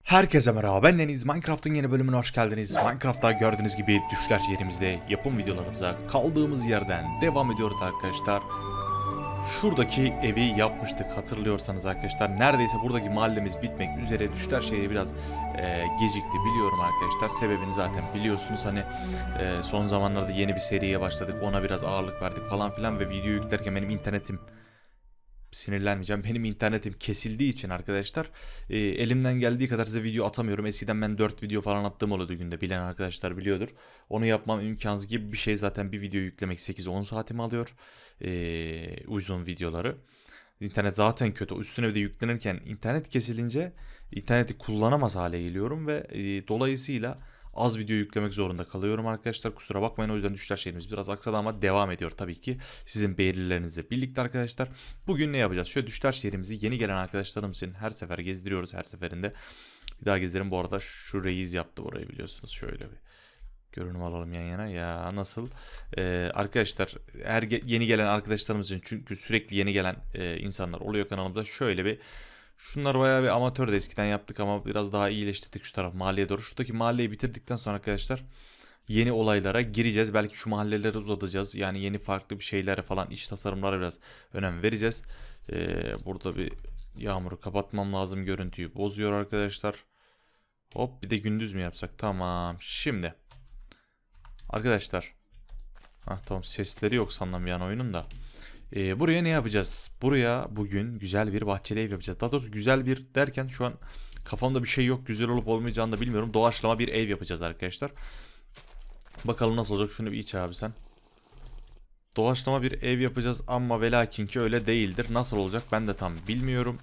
Herkese merhaba, ben Deniz. Minecraft'ın yeni bölümüne hoş geldiniz. Minecraft'ta gördüğünüz gibi düşler yerimizde yapım videolarımıza kaldığımız yerden devam ediyoruz arkadaşlar. Şuradaki evi yapmıştık hatırlıyorsanız arkadaşlar. Neredeyse buradaki mahallemiz bitmek üzere. Düşler şehri biraz gecikti biliyorum arkadaşlar. Sebebini zaten biliyorsunuz. Hani son zamanlarda yeni bir seriye başladık. Ona biraz ağırlık verdik falan filan ve video yüklerken benim internetim sinirlenmeyeceğim. Benim internetim kesildiği için arkadaşlar elimden geldiği kadar size video atamıyorum. Eskiden ben 4 video falan attığım oluyordu günde. Bilen arkadaşlar biliyordur. Onu yapmam imkansız gibi bir şey, zaten bir video yüklemek 8-10 saatimi alıyor. Uzun videoları. İnternet zaten kötü. Üstüne bir de yüklenirken internet kesilince interneti kullanamaz hale geliyorum ve dolayısıyla az video yüklemek zorunda kalıyorum arkadaşlar. Kusura bakmayın, o yüzden düşler şeyimiz biraz aksadı ama devam ediyor tabii ki sizin beğenilerinizle birlikte arkadaşlar. Bugün ne yapacağız? Şöyle düşler şehrimizi yeni gelen arkadaşlarımız için her sefer gezdiriyoruz, her seferinde. Bir daha gezdirelim. Bu arada şu reis yaptı burayı, biliyorsunuz. Şöyle bir görünüm alalım yan yana. Ya nasıl? Arkadaşlar yeni gelen arkadaşlarımız için, çünkü sürekli yeni gelen insanlar oluyor kanalımda. Şöyle bir, şunlar bayağı bir amatör de eskiden yaptık ama biraz daha iyileştirdik şu taraf mahalleye doğru. Şuradaki mahalleyi bitirdikten sonra arkadaşlar yeni olaylara gireceğiz. Belki şu mahalleleri uzatacağız. Yani yeni farklı bir şeylere falan, iç tasarımlara biraz önem vereceğiz. Burada bir yağmuru kapatmam lazım. Görüntüyü bozuyor arkadaşlar. Hop, bir de gündüz mü yapsak? Tamam. Şimdi arkadaşlar. Tamam, sesleri yok sandım bir an oyunun da. Buraya ne yapacağız? Buraya bugün güzel bir bahçeli ev yapacağız. Daha doğrusu güzel bir derken şu an kafamda bir şey yok. Güzel olup olmayacağını da bilmiyorum. Doğaçlama bir ev yapacağız arkadaşlar. Bakalım nasıl olacak. Şunu bir iç abi sen. Doğaçlama bir ev yapacağız ama ve lakin ki öyle değildir. Nasıl olacak ben de tam bilmiyorum.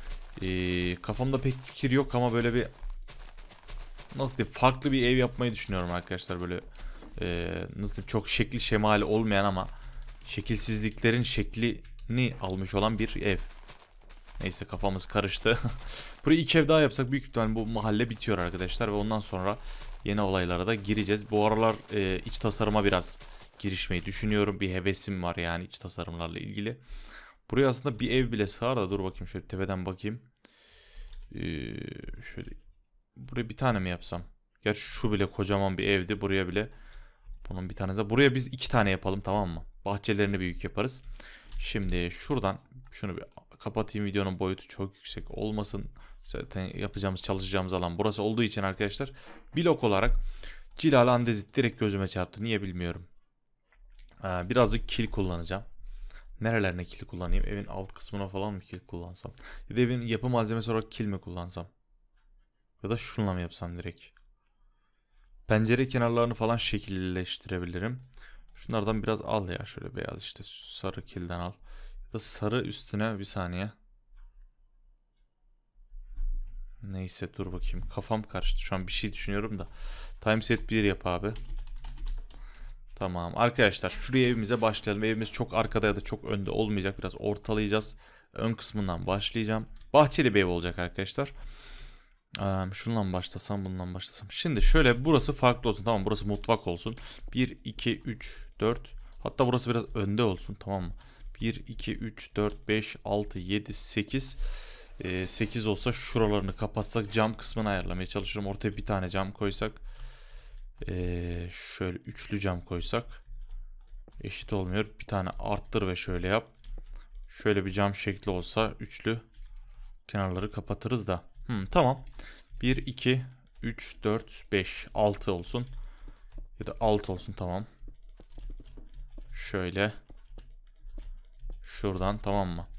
Kafamda pek fikir yok ama böyle bir, nasıl diyeyim, farklı bir ev yapmayı düşünüyorum arkadaşlar. Böyle nasıl diyeyim, çok şekli şemali olmayan ama şekilsizliklerin şeklini almış olan bir ev. Neyse, kafamız karıştı. Burayı 2 ev daha yapsak büyük ihtimalle bu mahalle bitiyor arkadaşlar ve ondan sonra yeni olaylara da gireceğiz. Bu aralar iç tasarıma biraz girişmeyi düşünüyorum. Bir hevesim var yani iç tasarımlarla ilgili. Buraya aslında bir ev bile sığar da, dur bakayım şöyle tepeden bakayım. Şöyle buraya bir tane mi yapsam? Gerçi şu bile kocaman bir evdi. Buraya bile bunun bir tanesi de. Buraya biz 2 tane yapalım, tamam mı? Bahçelerini büyük yaparız. Şimdi şuradan şunu bir kapatayım, videonun boyutu çok yüksek olmasın. Zaten yapacağımız, çalışacağımız alan burası olduğu için arkadaşlar blok olarak cilalı andezit direkt gözüme çarptı. Niye bilmiyorum. Birazcık kil kullanacağım. Nerelerine kil kullanayım? Evin alt kısmına falan mı kil kullansam? Ya da evin yapı malzemesi olarak kil mi kullansam? Ya da şunla mı yapsam direkt? Pencere kenarlarını falan şekilleştirebilirim. Şunlardan biraz al ya, şöyle beyaz işte sarı kilden al. Ya da sarı üstüne, bir saniye. Neyse dur bakayım, kafam karıştı şu an, bir şey düşünüyorum da. Timeset 1 yap abi. Tamam arkadaşlar, şuraya evimize başlayalım. Evimiz çok arkada ya da çok önde olmayacak, biraz ortalayacağız. Ön kısmından başlayacağım. Bahçeli bir ev olacak arkadaşlar. Şundan mı başlasam, bundan başlasam. Şimdi şöyle, burası farklı olsun, tamam, burası mutfak olsun. 1 2 3 4, hatta burası biraz önde olsun, tamam mı? 1 2 3 4 5 6 7 8, 8 olsa şuralarını kapatsak, cam kısmını ayarlamaya çalışırım. Ortaya bir tane cam koysak, şöyle üçlü cam koysak eşit olmuyor. Bir tane arttır ve şöyle yap. Şöyle bir cam şekli olsa üçlü, kenarları kapatırız da. Tamam. 1 2 3 4 5 6 olsun. Ya da 6 olsun, tamam. Şöyle. Şuradan, tamam mı?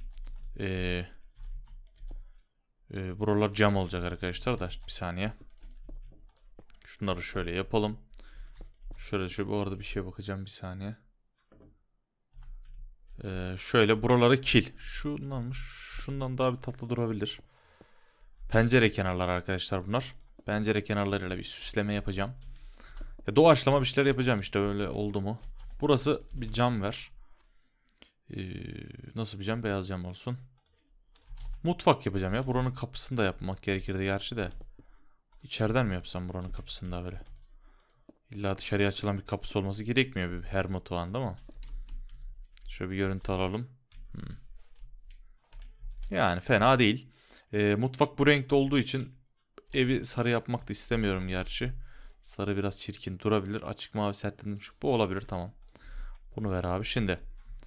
Buralar cam olacak arkadaşlar da, bir saniye. Şunları şöyle yapalım. Şöyle bu arada bir şeye bakacağım, bir saniye. Şöyle buraları kil. Şundan daha bir tatlı durabilir. Pencere kenarları arkadaşlar bunlar. Pencere kenarlarıyla bir süsleme yapacağım. Doğaçlama bir şeyler yapacağım işte, öyle oldu mu? Burası bir cam ver. Nasıl bir cam? Beyaz cam olsun. Mutfak yapacağım ya. Buranın kapısını da yapmak gerekirdi gerçi de. İçeriden mi yapsam buranın kapısını da böyle? İlla dışarıya açılan bir kapısı olması gerekmiyor her mutfağında ama. Şöyle bir görüntü alalım. Yani fena değil. Mutfak bu renkte olduğu için evi sarı yapmak da istemiyorum gerçi. Sarı biraz çirkin durabilir. Açık mavi sertlendirilmiş. Bu olabilir, tamam. Bunu ver abi. Şimdi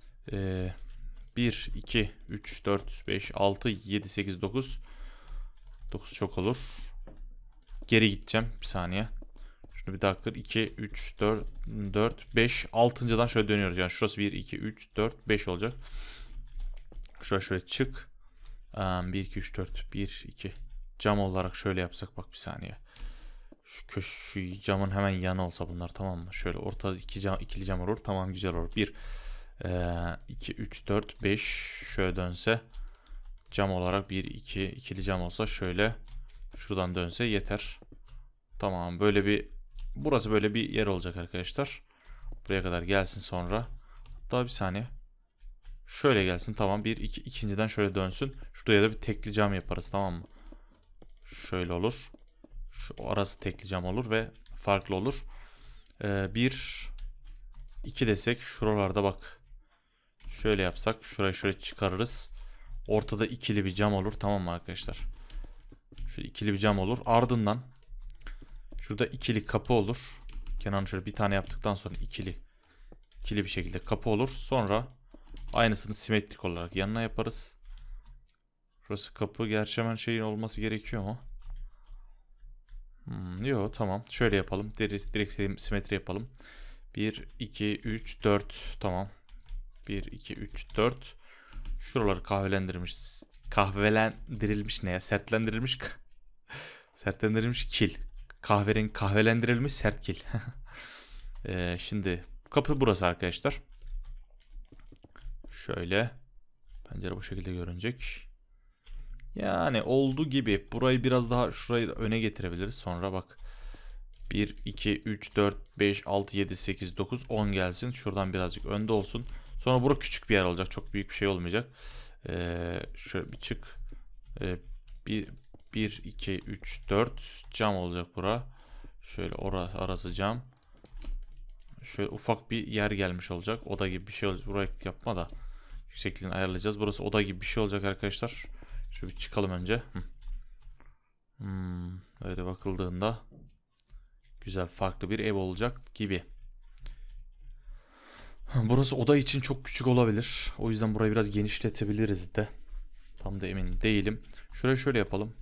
1, 2, 3, 4, 5, 6, 7, 8, 9. 9 çok olur. Geri gideceğim. Bir saniye. Şunu bir dakika. 2, 3, 4, 5. 6.dan şöyle dönüyoruz. Yani şurası 1, 2, 3, 4, 5 olacak. Şöyle çık. 1, 2, 3, 4. 1, 2. Cam olarak şöyle yapsak, bak bir saniye. Şu camın hemen yanı olsa bunlar, tamam mı? Şöyle ortada ikili cam olur. Tamam, güzel olur. 1, 2, 3, 4, 5. Şöyle dönse. Cam olarak 1, 2. ikili cam olsa şöyle. Şuradan dönse yeter. Tamam, böyle bir. Burası böyle bir yer olacak arkadaşlar. Buraya kadar gelsin sonra. Daha bir saniye. Şöyle gelsin, tamam. 1, 2, ikinciden şöyle dönsün. Şuraya da bir tekli cam yaparız, tamam mı? Şöyle olur. Şu arası tekli cam olur ve farklı olur. 1, 2 desek şuralarda bak. Şöyle yapsak şurayı şöyle çıkarırız. Ortada ikili bir cam olur, tamam mı arkadaşlar? Şöyle ikili bir cam olur. Ardından şurada ikili kapı olur. Kenarını şöyle bir tane yaptıktan sonra ikili bir şekilde kapı olur. Sonra aynısını simetrik olarak yanına yaparız. Burası kapı. Gerçi hemen şeyin olması gerekiyor mu? Yok, tamam. Şöyle yapalım. Direkt simetri yapalım. 1, 2, 3, 4. Tamam. 1, 2, 3, 4. Şuraları kahvelendirilmiş ne ya? Sertlendirilmiş sertlendirilmiş kil. Kahvelendirilmiş sert kil. Şimdi kapı burası arkadaşlar. Şöyle. Pencere bu şekilde görünecek. Yani olduğu gibi. Burayı biraz daha şurayı da öne getirebiliriz. Sonra bak. 1, 2, 3, 4, 5, 6, 7, 8, 9, 10 gelsin. Şuradan birazcık önde olsun. Sonra bura küçük bir yer olacak. Çok büyük bir şey olmayacak. Şöyle bir çık. 1, 2, 3, 4 cam olacak bura. Şöyle arası cam. Şöyle ufak bir yer gelmiş olacak. Oda gibi bir şey olacak. Burayı yapma da. Yüksekliğini ayarlayacağız. Burası oda gibi bir şey olacak arkadaşlar. Şöyle bir çıkalım önce. Öyle bakıldığında güzel, farklı bir ev olacak gibi. Burası oda için çok küçük olabilir. O yüzden burayı biraz genişletebiliriz de. Tam da emin değilim. Şöyle yapalım.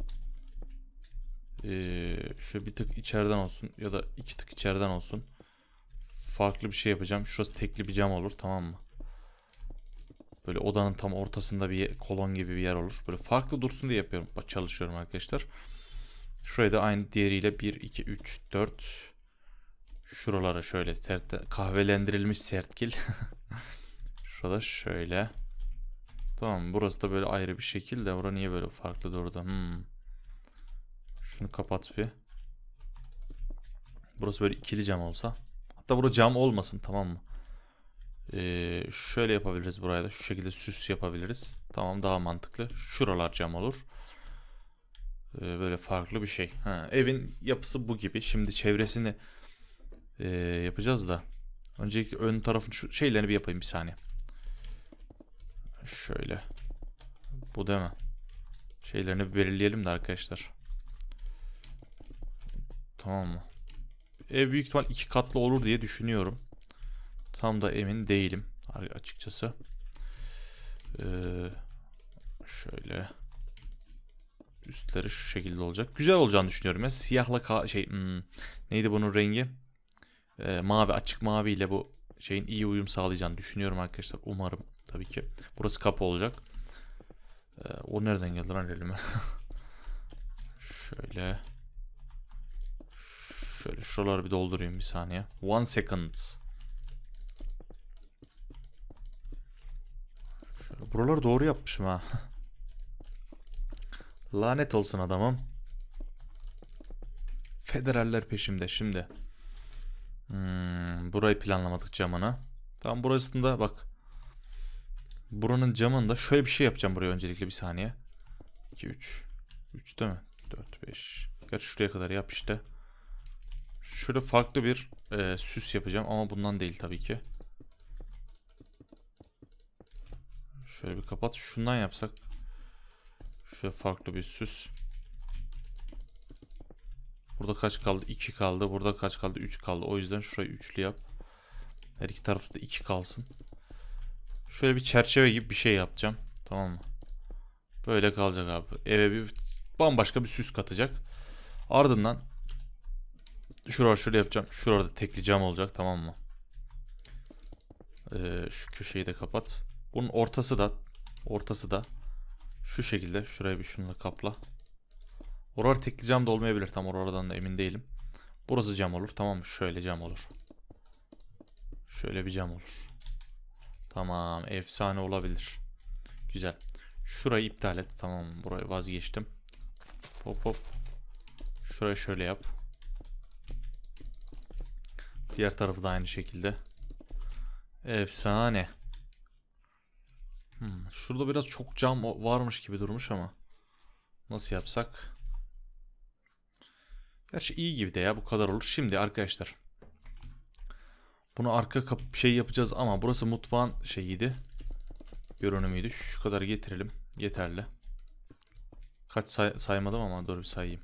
Şöyle bir tık içeriden olsun ya da 2 tık içeriden olsun. Farklı bir şey yapacağım. Şurası tekli bir cam olur, tamam mı? Böyle odanın tam ortasında bir kolon gibi bir yer olur. Böyle farklı dursun diye yapıyorum. Çalışıyorum arkadaşlar. Şurayı da aynı diğeriyle 1, 2, 3, 4. Şuralara şöyle kahvelendirilmiş sertkil. Şurada şöyle. Tamam, burası da böyle ayrı bir şekilde. Burası niye böyle farklı orada? Şunu kapat bir. Burası böyle ikili cam olsa. Hatta burada cam olmasın, tamam mı? Şöyle yapabiliriz buraya da. Şu şekilde süs yapabiliriz. Tamam, daha mantıklı. Şuralar cam olur. Böyle farklı bir şey. Evin yapısı bu gibi. Şimdi çevresini yapacağız da. Öncelikle ön tarafın şu şeylerini bir yapayım bir saniye. Şöyle. Bu değil mi? Şeylerini bir belirleyelim de arkadaşlar. Tamam mı? Ev büyük ihtimal 2 katlı olur diye düşünüyorum. Tam da emin değilim açıkçası. Şöyle. Üstleri şu şekilde olacak. Güzel olacağını düşünüyorum ya. Siyahla neydi bunun rengi? Mavi, açık mavi ile bu şeyin iyi uyum sağlayacağını düşünüyorum arkadaşlar. Umarım tabii ki. Burası kapı olacak. O nereden geldi lan elime? Şöyle şuraları bir doldurayım bir saniye. 1 second. Şöyle, buraları doğru yapmışım ha. Lanet olsun adamım. Federaller peşimde şimdi. Burayı planlamadık camını. Tamam, burasında bak. Buranın camında şöyle bir şey yapacağım buraya öncelikle bir saniye. 2, 3. 3 değil mi? 4, 5. Gerçi şuraya kadar yap işte. Şöyle farklı bir süs yapacağım ama bundan değil tabii ki. Şöyle bir kapat. Şundan yapsak. Şöyle farklı bir süs. Burada kaç kaldı? 2 kaldı. Burada kaç kaldı? 3 kaldı. O yüzden şurayı üçlü yap. Her iki tarafta 2 kalsın. Şöyle bir çerçeve gibi bir şey yapacağım. Tamam mı? Böyle kalacak abi. Eve bir bambaşka bir süs katacak. Ardından şurada şöyle yapacağım. Şurada tekli cam olacak, tamam mı? Şu köşeyi de kapat. Bunun ortası da şu şekilde. Şurayı bir şununla kapla. Oralar tekli cam da olmayabilir. Tam oradan da emin değilim. Burası cam olur, tamam mı? Şöyle cam olur. Şöyle bir cam olur. Tamam, efsane olabilir. Güzel. Şurayı iptal et. Tamam, burayı vazgeçtim. Hop hop. Şurayı şöyle yap. Diğer tarafı da aynı şekilde. Efsane. Şurada biraz çok cam varmış gibi durmuş ama. Nasıl yapsak? Gerçi iyi gibi de ya, bu kadar olur. Şimdi arkadaşlar. Bunu arka şey yapacağız ama burası mutfağın şeyiydi. Görünümüydü. Şu kadar getirelim. Yeterli. Kaç saymadım ama dur bir sayayım.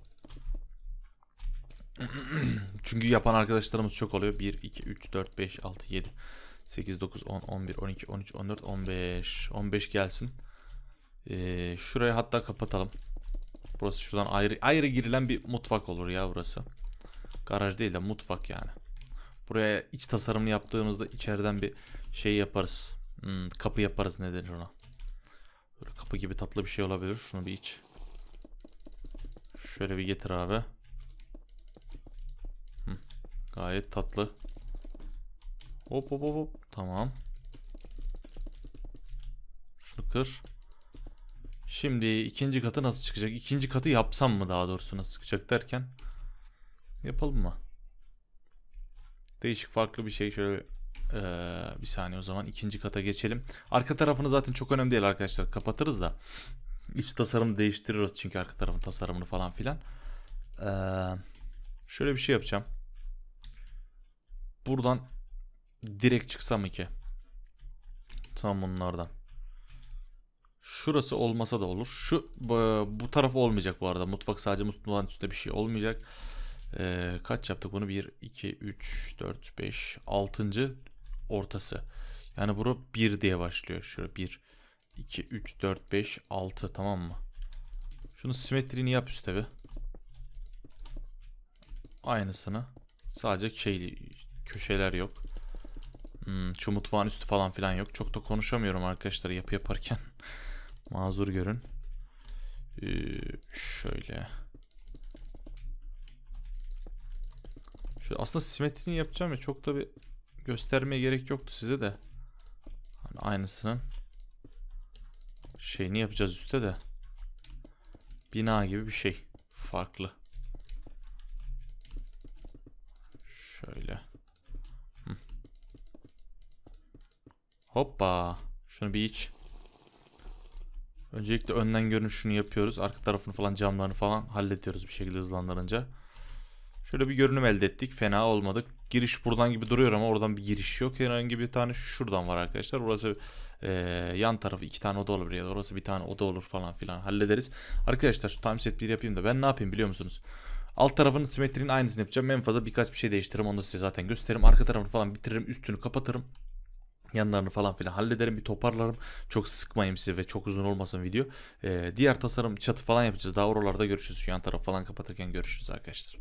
Çünkü yapan arkadaşlarımız çok oluyor. 1, 2, 3, 4, 5, 6, 7, 8, 9, 10, 11, 12, 13, 14, 15. 15 gelsin. Şurayı hatta kapatalım. Burası şuradan ayrı girilen bir mutfak olur ya burası. Garaj değil de mutfak yani. Buraya iç tasarımını yaptığımızda içeriden bir şey yaparız. Kapı yaparız, ne denir ona. Böyle kapı gibi tatlı bir şey olabilir. Şunu bir iç. Şöyle bir getir abi. Gayet tatlı. Hop hop hop hop. Tamam. Şunu kır. Şimdi ikinci katı nasıl çıkacak? İkinci katı yapsam mı, daha doğrusu nasıl çıkacak derken. Yapalım mı? Değişik farklı bir şey. Şöyle bir saniye, o zaman ikinci kata geçelim. Arka tarafını zaten çok önemli değil arkadaşlar. Kapatırız da. İç tasarımı değiştiririz çünkü arka tarafın tasarımını falan filan. Şöyle bir şey yapacağım. Buradan direkt çıksam ki. Tam bunlardan. Şurası olmasa da olur. Bu taraf olmayacak bu arada. Mutfak sadece mutfağın üstünde bir şey olmayacak. Kaç yaptık bunu? 1, 2, 3, 4, 5, 6. ortası. Yani bura 1 diye başlıyor. Şurada 1, 2, 3, 4, 5, 6, tamam mı? Şunun simetriğini yap üstte bir. Aynısını. Sadece köşeler yok. Şu mutfağın üstü falan filan yok. Çok da konuşamıyorum arkadaşlar yapı yaparken. Mazur görün. Şöyle. Aslında simetrini yapacağım ya, çok da bir göstermeye gerek yoktu size de. Hani aynısının şeyini yapacağız üstte de. Bina gibi bir şey. Farklı. Şöyle. Hoppa. Şunu bir iç. Öncelikle önden görünüşünü yapıyoruz. Arka tarafını falan, camlarını falan hallediyoruz bir şekilde hızlandırınca. Şöyle bir görünüm elde ettik. Fena olmadı. Giriş buradan gibi duruyor ama oradan bir giriş yok. Herhangi bir tane şuradan var arkadaşlar. Burası yan tarafı 2 tane oda olabilir ya da orası bir tane oda olur falan filan hallederiz. Arkadaşlar şu time set 1 yapayım da ben ne yapayım biliyor musunuz? Alt tarafının simetrinin aynısını yapacağım. En fazla birkaç bir şey değiştiririm. Onu da size zaten gösteririm. Arka tarafını falan bitiririm. Üstünü kapatırım. Yanlarını falan filan hallederim, bir toparlarım. Çok sıkmayayım size ve çok uzun olmasın video. Diğer tasarım, çatı falan yapacağız. Daha oralarda görüşürüz. Şu yan taraf falan kapatırken görüşürüz arkadaşlar.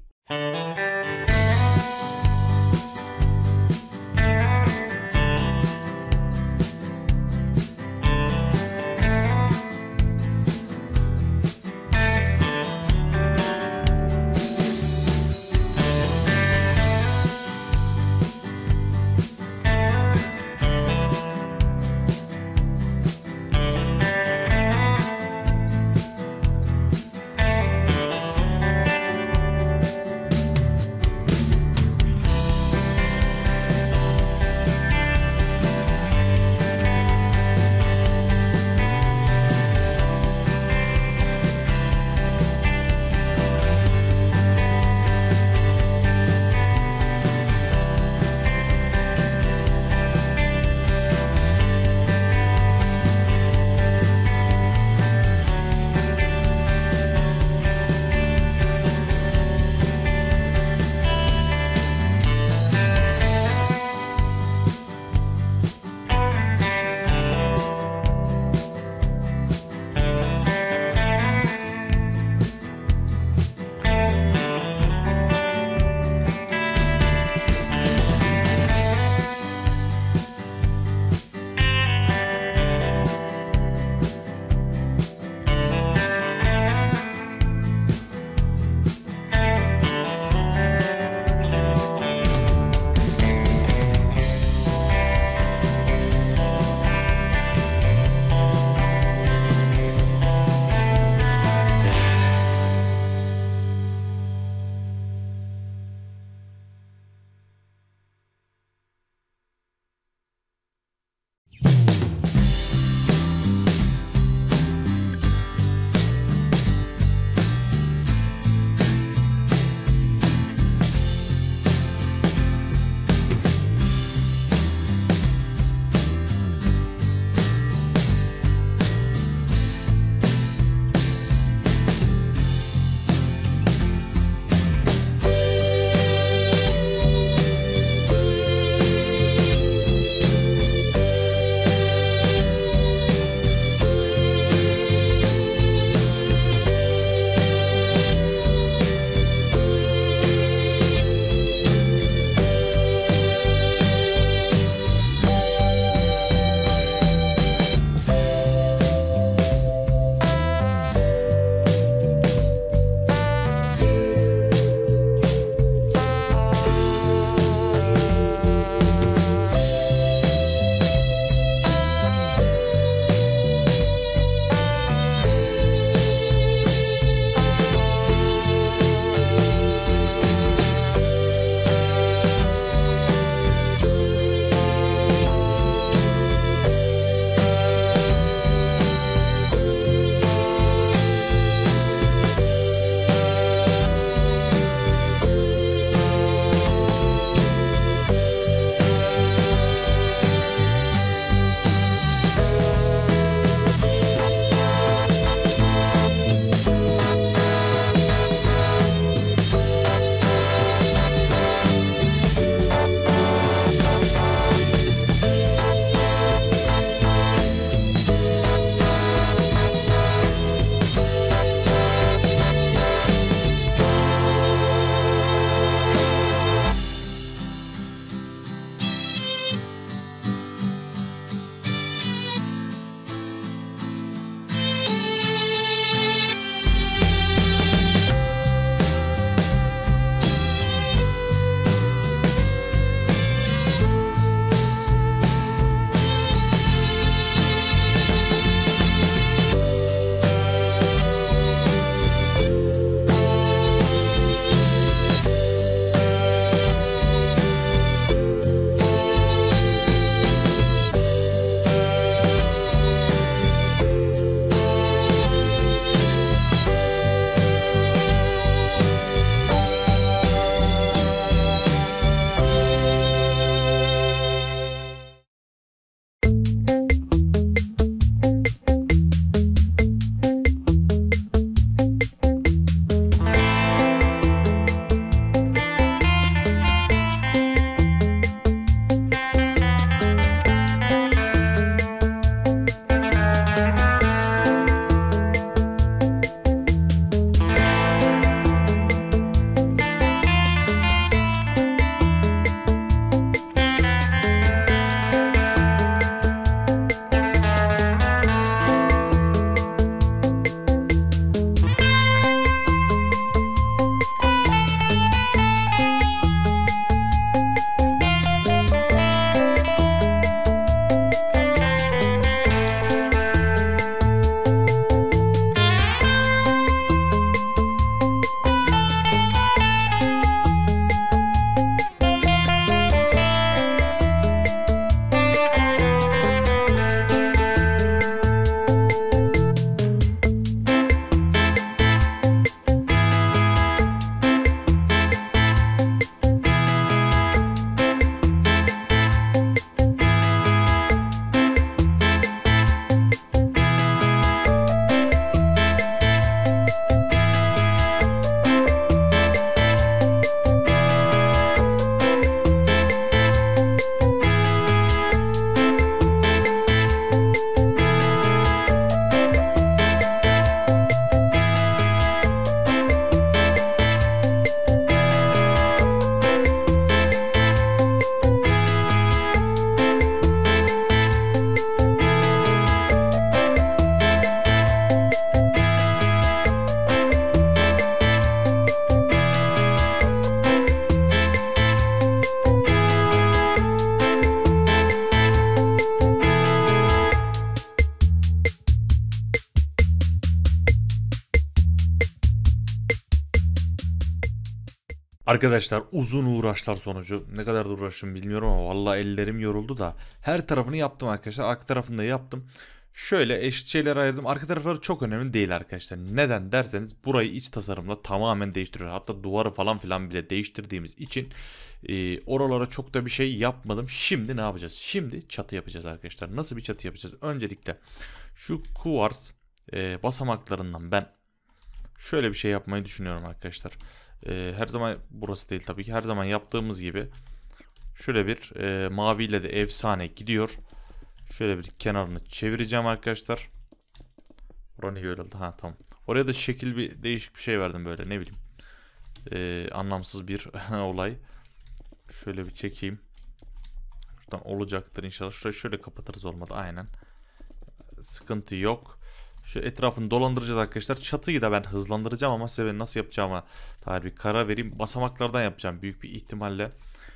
Arkadaşlar uzun uğraşlar sonucu, ne kadar da uğraştım bilmiyorum ama vallahi ellerim yoruldu da her tarafını yaptım arkadaşlar. Arka tarafını da yaptım. Şöyle eşit şeyler ayırdım. Arka tarafları çok önemli değil arkadaşlar. Neden derseniz burayı iç tasarımla tamamen değiştiriyor. Hatta duvarı falan filan bile değiştirdiğimiz için oralara çok da bir şey yapmadım. Şimdi ne yapacağız? Şimdi çatı yapacağız arkadaşlar. Nasıl bir çatı yapacağız? Öncelikle şu kuvars basamaklarından ben şöyle bir şey yapmayı düşünüyorum arkadaşlar. Her zaman burası değil tabii ki. Her zaman yaptığımız gibi şöyle bir maviyle de efsane gidiyor. Şöyle bir kenarını çevireceğim arkadaşlar. Orası niye öyle oldu? Ha tamam. Oraya da şekil bir değişik bir şey verdim böyle, ne bileyim. Anlamsız bir olay. Şöyle bir çekeyim. Şuradan olacaktır inşallah. Şurayı şöyle kapatırız, olmadı aynen. Sıkıntı yok. Şu etrafını dolandıracağız arkadaşlar. Çatıyı da ben hızlandıracağım ama size nasıl yapacağıma dair bir karar vereyim. Basamaklardan yapacağım büyük bir ihtimalle.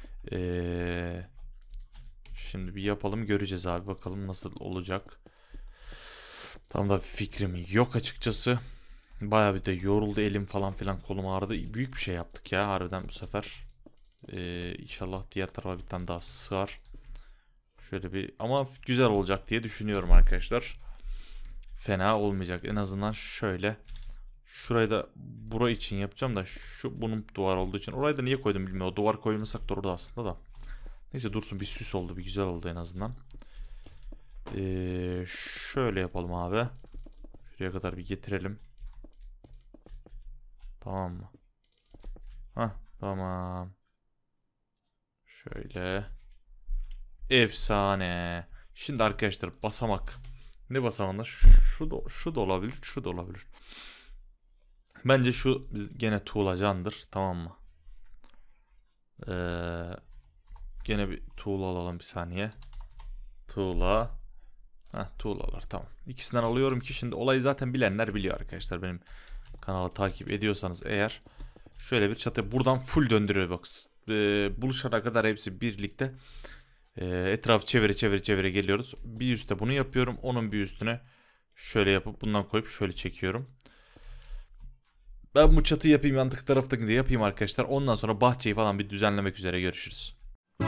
Şimdi bir yapalım, göreceğiz abi, bakalım nasıl olacak. Tam da fikrim yok açıkçası. Bayağı bir de yoruldu elim falan filan, kolum ağrıdı. Büyük bir şey yaptık ya harbiden bu sefer. İnşallah diğer tarafa bir tane daha sığar. Şöyle bir, ama güzel olacak diye düşünüyorum arkadaşlar. Fena olmayacak. En azından şöyle. Şurayı da burayı için yapacağım da şu bunun duvar olduğu için. Orayı da niye koydum bilmiyorum. O duvar koymasak da orada aslında da. Neyse dursun, bir süs oldu, bir güzel oldu en azından. Şöyle yapalım abi. Şuraya kadar bir getirelim. Tamam mı? Hah tamam. Şöyle. Efsane. Şimdi arkadaşlar basamak. Ne basamağında? Şu da olabilir. Şu da olabilir. Bence şu gene tuğlacandır. Tamam mı? Gene bir tuğla alalım bir saniye. Tuğla. Tuğlalar tamam. İkisinden alıyorum ki şimdi olayı zaten bilenler biliyor arkadaşlar. Benim kanalı takip ediyorsanız eğer. Şöyle bir çatı buradan full döndürüyor bak. Buluşana kadar hepsi birlikte. Etrafı çevire geliyoruz. Bir üstte bunu yapıyorum. Onun bir üstüne şöyle yapıp bundan koyup şöyle çekiyorum. Ben bu çatıyı yapayım, yandık taraftaki de yapayım arkadaşlar. Ondan sonra bahçeyi falan bir düzenlemek üzere görüşürüz.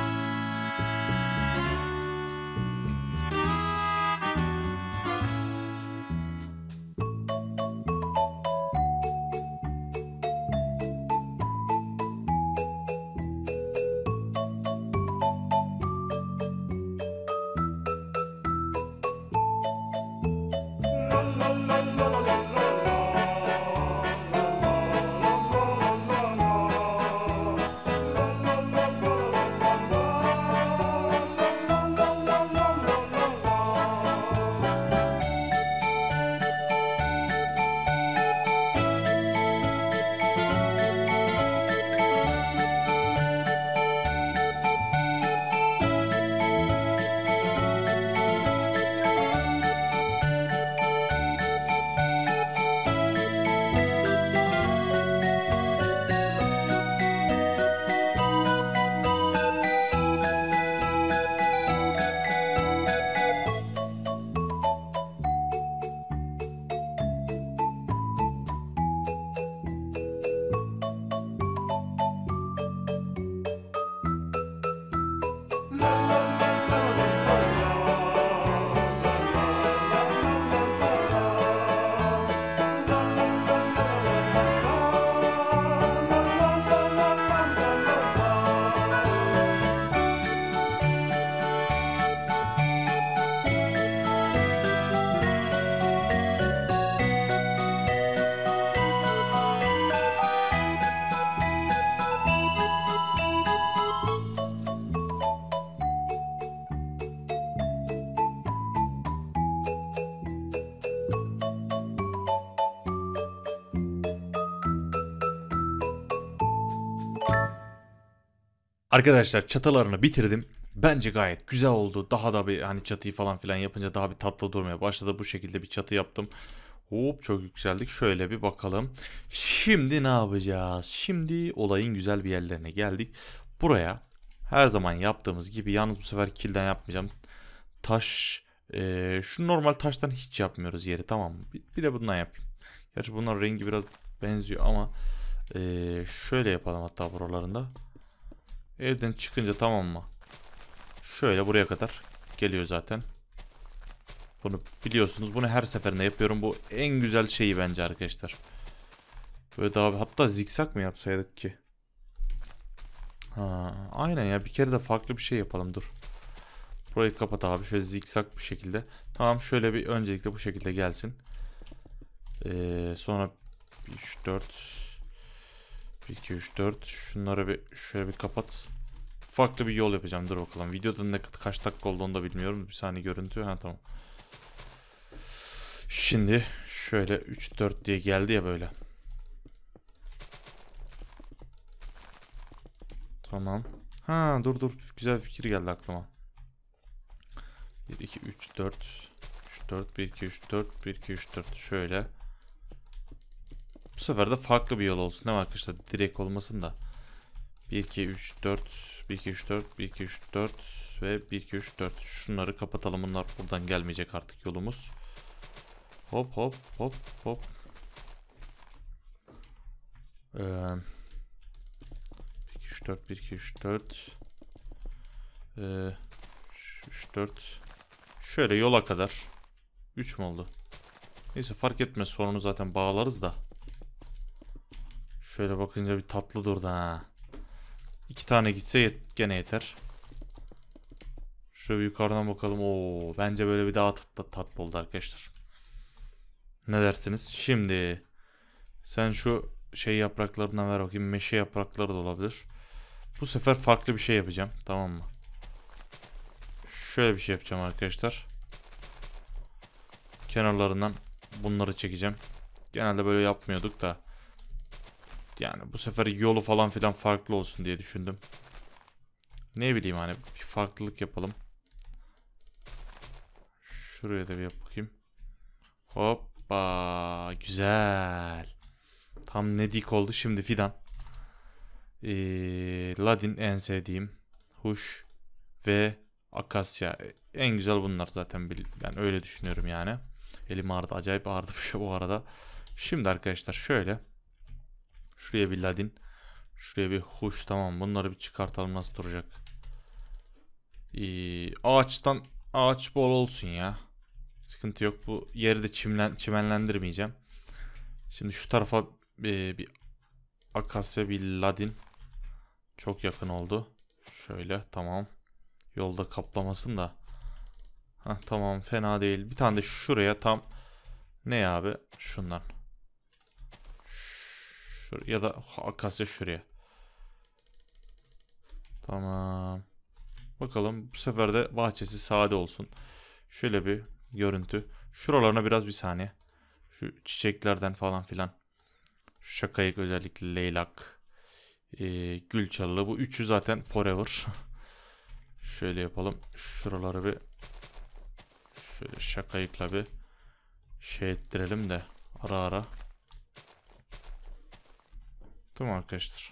Arkadaşlar çatılarını bitirdim. Bence gayet güzel oldu. Daha da bir hani çatıyı falan filan yapınca daha bir tatlı durmaya başladı. Bu şekilde bir çatı yaptım. Hop çok yükseldik. Şöyle bir bakalım. Şimdi ne yapacağız? Şimdi olayın güzel bir yerlerine geldik. Buraya her zaman yaptığımız gibi, yalnız bu sefer kilden yapmayacağım. Taş, şu normal taştan hiç yapmıyoruz yeri, tamam mı? Bir de bundan yapayım. Gerçi bunların rengi biraz benziyor ama Şöyle yapalım hatta buralarında. Evden çıkınca, tamam mı? Şöyle buraya kadar geliyor zaten. Bunu biliyorsunuz. Bunu her seferinde yapıyorum. Bu en güzel şeyi bence arkadaşlar. Böyle daha, hatta zikzak mı yapsaydık ki? Ha, aynen ya, bir kere de farklı bir şey yapalım, dur. Burayı kapat abi, şöyle zikzak bir şekilde. Tamam, şöyle bir öncelikle bu şekilde gelsin. Sonra 3 4 1 2 3 4 şunları bir şöyle bir kapat. Farklı bir yol yapacağım, dur bakalım. Videoda kaç dakika olduğunu da bilmiyorum. Bir saniye görüntü. Ha, tamam. Şimdi şöyle 3 4 diye geldi ya böyle. Tamam. Ha, dur güzel fikir geldi aklıma. 1 2 3 4 3 4 1 2 3 4 1 2 3 4 şöyle. Bu sefer de farklı bir yol olsun değil mi arkadaşlar? Direkt olmasın da. 1 2 3 4 1 2 3 4 1 2 3 4 ve 1 2 3 4. Şunları kapatalım. Bunlar buradan gelmeyecek artık yolumuz. Hop hop hop hop. 1 2 3 4 1 2 3 4 3 4. Şöyle yola kadar. 3 mü oldu? Neyse, fark etmez. Sorunu zaten bağlarız da. Şöyle bakınca bir tatlı durdu ha. 2 tane gitse gene yeter. Şöyle bir yukarıdan bakalım. Oo, bence böyle bir daha tatlı oldu arkadaşlar. Ne dersiniz? Şimdi sen şu şey yapraklarından ver bakayım. Meşe yaprakları da olabilir. Bu sefer farklı bir şey yapacağım. Tamam mı? Şöyle bir şey yapacağım arkadaşlar. Kenarlarından bunları çekeceğim. Genelde böyle yapmıyorduk da. Yani bu sefer yolu falan filan farklı olsun diye düşündüm. Ne bileyim, hani bir farklılık yapalım. Şuraya da bir yap bakayım. Hoppa, güzel. Tam ne dik oldu şimdi fidan. Ladin en sevdiğim. Huş ve akasya. En güzel bunlar zaten. Ben öyle düşünüyorum yani. Elim ağrıdı. Acayip ağrıdı bu arada. Şimdi arkadaşlar şöyle. Şuraya bir ladin. Şuraya bir huş. Tamam, bunları bir çıkartalım, nasıl duracak. Ağaç bol olsun ya. Sıkıntı yok. Bu yeri de çimenlendirmeyeceğim. Şimdi şu tarafa bir akasya, bir ladin. Çok yakın oldu. Şöyle, tamam. Yolda kaplamasın da. Heh, tamam, fena değil. Bir tane de şuraya tam. Ne abi? Şundan. Ya da akasya şuraya. Tamam. Bakalım, bu sefer de bahçesi sade olsun. Şöyle bir görüntü. Şuralarına biraz, bir saniye. Şu çiçeklerden falan filan. Şakayık, özellikle leylak. Gül çalılı. Bu üçü zaten forever. Şöyle yapalım. Şuraları bir şöyle şakayıkla bir şey ettirelim de ara ara. Tamam arkadaşlar.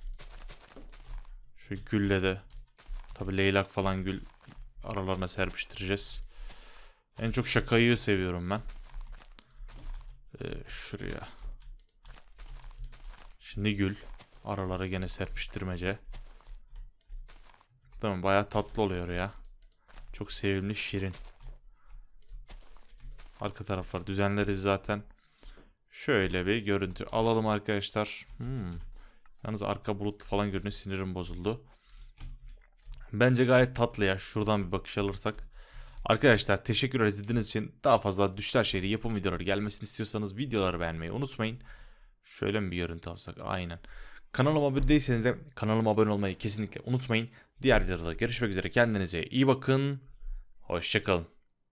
Şu gülle de tabi leylak falan gül aralarına serpiştireceğiz. En çok şakayığı seviyorum ben. Şuraya. Şimdi gül. Aralara gene serpiştirmece. Tamam, bayağı tatlı oluyor ya. Çok sevimli, şirin. Arka tarafları düzenleriz zaten. Şöyle bir görüntü alalım arkadaşlar. Yalnız arka bulut falan görünüyor, sinirim bozuldu. Bence gayet tatlı ya. Şuradan bir bakış alırsak. Arkadaşlar teşekkür izlediğiniz için. Daha fazla Düşler Şehri yapım videoları gelmesini istiyorsanız videoları beğenmeyi unutmayın. Şöyle mi bir görüntü alsak? Aynen. Kanalıma abone değilseniz de kanalıma abone olmayı kesinlikle unutmayın. Diğer videoda görüşmek üzere. Kendinize iyi bakın. Hoşçakalın.